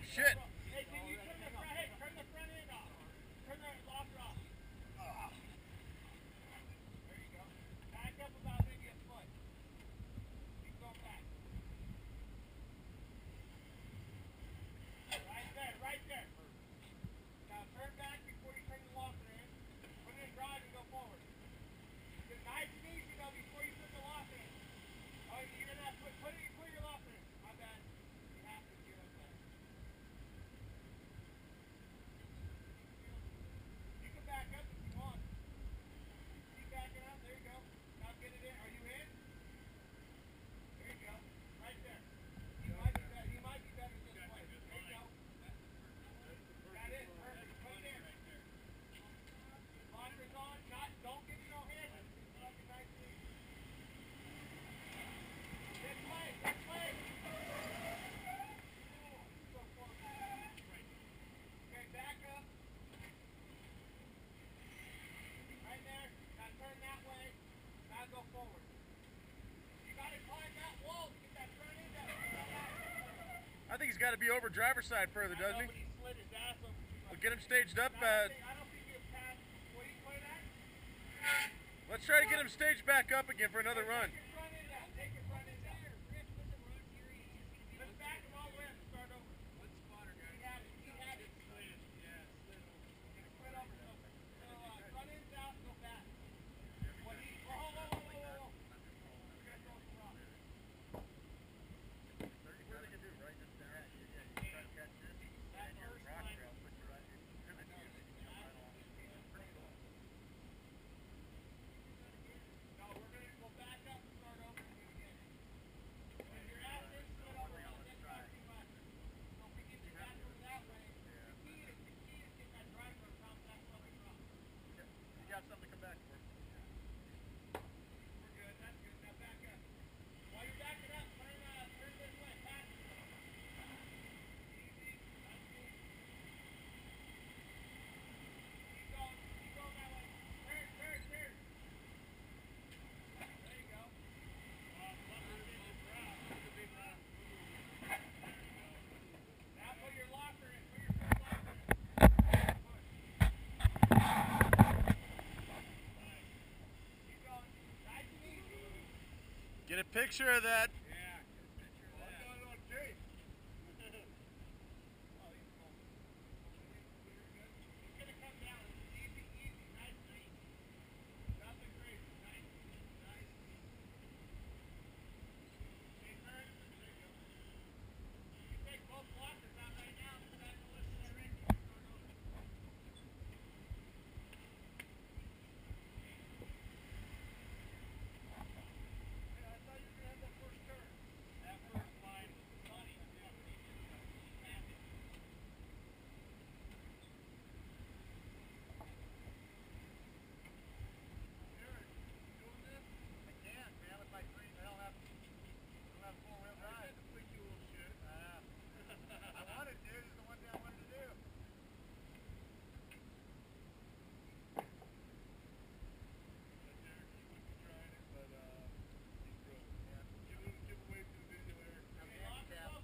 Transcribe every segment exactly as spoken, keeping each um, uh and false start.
shit. Hey, can you turn the front, hey, turn the front end off. Turn the locker off. Oh. There you go. Back up about maybe a foot. Keep going back. Right there, right there. Now turn back before you turn the locker in. Put it in drive and go forward. It's nice and easy though before you put the locker in. Oh, you're gonna have to put, put it, put your locker in. My bad. You have to do it that. You can back up if you want. Keep backing up. There you go. Now get it in. Are you in? There you go. Right there. You might be better. You might be better this way. There you go. Got it. Perfect. Put it in. Locker's on. Not. Don't give me no hand. Fucking nice and easy. This way. This way. Go forward. Okay. Back up. Right there. Now turn that way. Now go forward. You gotta climb that wall to get that front end up. I think he's got to be over driver's side further, doesn't he? Nobody slid his ass over too much. We'll get him staged up. I don't Uh, think, I don't think you're past. What do you play that? let's try to get him staged back up again for another run. Take your front end out. Take your front end out. Let's back him all the way up and start over. What spotter, guy? He had it. He had it. Slid. Yeah, slid over. Slid over. So, so uh, front end's out, go back. What he, whoa, whoa, whoa, whoa, whoa, whoa. We're gonna throw some rocks. What are they going to do? Right this down? That first line. No, we're gonna go back up and start over and do it again. If your ass is slid over, don't get back too much. So if we get you back over that way, the key is, the key is get that driver on top of that fucking rock. You got something to come back for. We're good, that's good. Now back up. While you're backing up, turn, uh, turn this way, back. Easy, nice and easy. Keep going, keep going that way. Turn, turn, turn. There you go. Now put your locker in, put your front locker in. Push. Keep going. Nice and easy. Get a picture of that. Yeah, get a picture of that. I'm on tape. Oh, he's cool. You're good. It's gonna come down. Easy, easy, nice and easy. Nothing crazy. Nice, nice. Okay, turn. There you go. You can take both blockers out right now. Put that in the list of that ring. Start over. Hey, I thought you were gonna have that first turn. That first line was funny. Yeah, but he just snapped it. Aaron, you doing this? I can't, man. With my green, I don't have, I don't have four-wheel I drive. had to flick you a little shit. Uh, I wanted to. This is the one thing I wanted to do. Yeah, Derek, he would be trying it, but uh, he's broke. Yeah. Give him, give away to the video, Eric. I'm handicapped.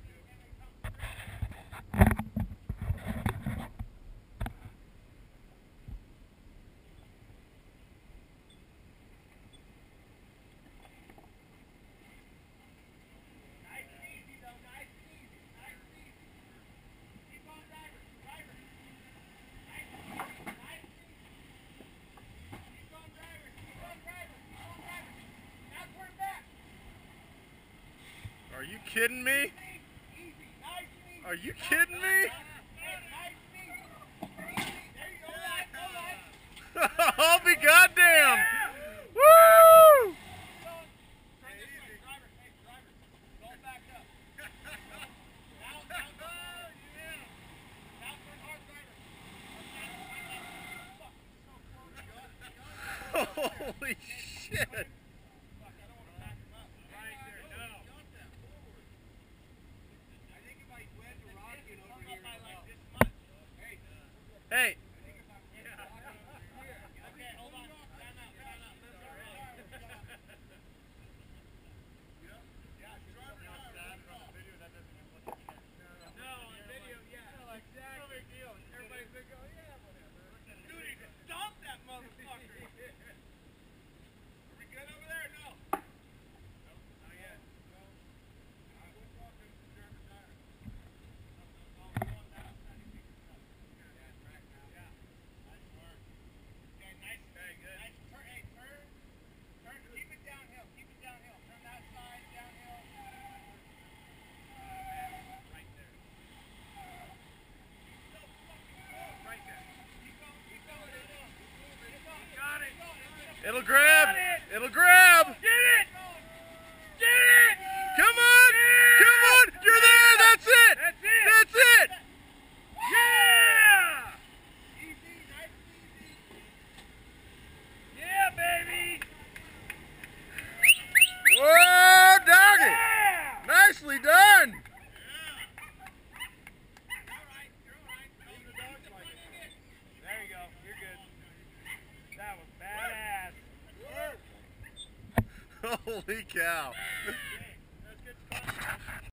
Nice and easy, though. Nice and easy. Nice and easy. Keep on driver. Driver. Nice and easy. Nice and easy. Keep on driver. Keep on driver. Keep on driver. Now turn back. Are you kidding me? Easy. Easy. Nice and easy. Are you kidding me? Hey, nice and easy. Easy. There you go. Hold on. Hold on. I'll be goddamn. Woo! Going. Turn this way. Driver. Hey, driver. Going back up. Now, now go. Now turn hard, driver. Fuck, so close. Holy shit. Fuck, I don't want to back him up. Right there, no. I think if I wedge a rocket over here, by like this much. Hey. Hey. Okay, hold on. Time out, time out. Yeah, driver, driver. No, on video. Holy cow. Okay, that's good fun.